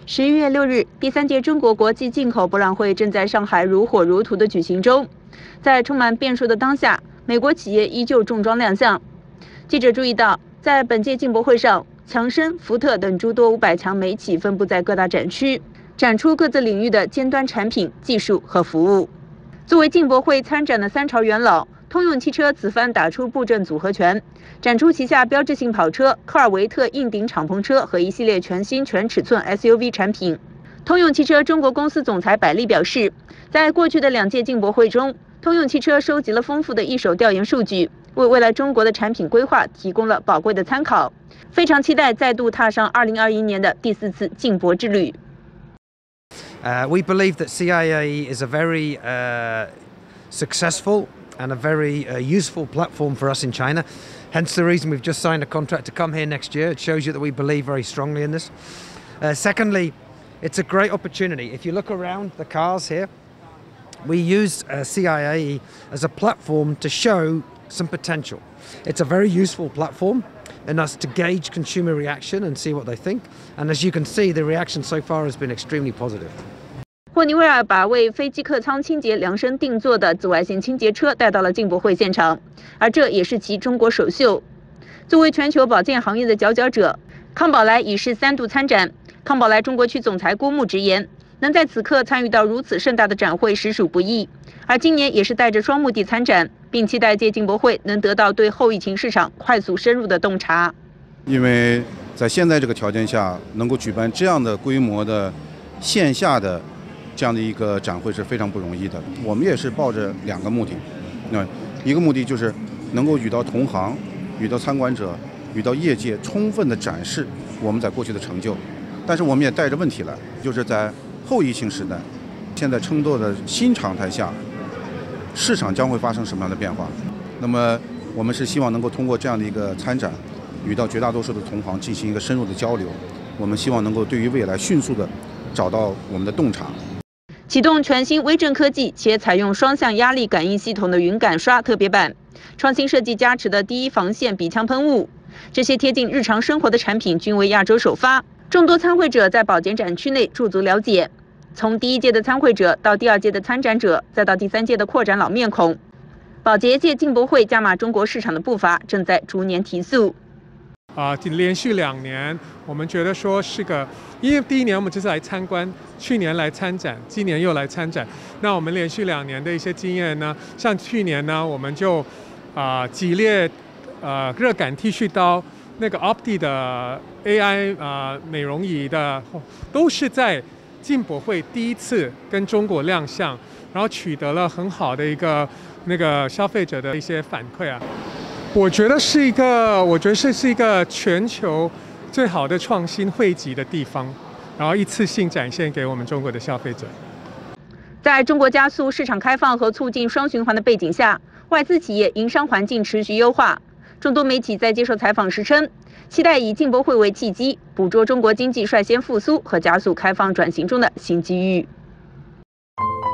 11月6日，第三届中国国际进口博览会正在上海如火如荼地举行中。在充满变数的当下，美国企业依旧重装亮相。记者注意到，在本届进博会上，强生、福特等诸多500强美企分布在各大展区，展出各自领域的尖端产品、技术和服务。作为进博会参展的3朝元老，通用汽车此番打出布阵组合拳，展出旗下标志性跑车科尔维特硬顶敞篷车和一系列全新全尺寸 SUV 产品。通用汽车中国公司总裁百利表示，在过去的2届进博会中，通用汽车收集了丰富的一手调研数据，为未来中国的产品规划提供了宝贵的参考。非常期待再度踏上2021年的第4次进博之旅。 We believe that CIAE is a very successful and a very useful platform for us in China. Hence the reason we've just signed a contract to come here next year. It shows you that we believe very strongly in this. Secondly, it's a great opportunity. If you look around the cars here, we use CIAE as a platform to show some potential. It's a very useful platform in us to gauge consumer reaction and see what they think. And as you can see, the reaction so far has been extremely positive. 霍尼韦尔把为飞机客舱清洁量身定做的紫外线清洁车带到了进博会现场，而这也是其中国首秀。作为全球保健行业的佼佼者，康宝莱已是3度参展。康宝莱中国区总裁郭牧直言，能在此刻参与到如此盛大的展会实属不易。而今年也是带着双目的参展，并期待借进博会能得到对后疫情市场快速深入的洞察。 因为在现在这个条件下，能够举办这样的规模的线下的这样的一个展会是非常不容易的。我们也是抱着2个目的，一个目的就是能够与到同行、与到参观者、与到业界充分的展示我们在过去的成就，但是我们也带着问题来，就是在后疫情时代，现在称作的新常态下，市场将会发生什么样的变化？那么我们是希望能够通过这样的一个参展，与到绝大多数的同行进行一个深入的交流。我们希望能够对于未来迅速的找到我们的洞察。 启动全新微震科技且采用双向压力感应系统的云感刷特别版，创新设计加持的第一防线鼻腔喷雾，这些贴近日常生活的产品均为亚洲首发。众多参会者在保洁展区内驻足了解。从第1届的参会者到第2届的参展者，再到第3届的扩展老面孔，宝洁借进博会加码中国市场的步伐正在逐年提速。 连续2年，我们觉得说是个，因为第1年我们就是来参观，去年来参展，今年又来参展。那我们连续2年的一些经验呢，像去年呢，我们就激烈热感剃须刀，那个 Opti 的 AI 美容仪的，都是在进博会第1次跟中国亮相，然后取得了很好的一个消费者的一些反馈啊。我觉得是一个全球最好的创新汇集的地方，然后一次性展现给我们中国的消费者。 在中国加速市场开放和促进双循环的背景下，外资企业营商环境持续优化。众多媒体在接受采访时称，期待以进博会为契机，捕捉中国经济率先复苏和加速开放转型中的新机遇。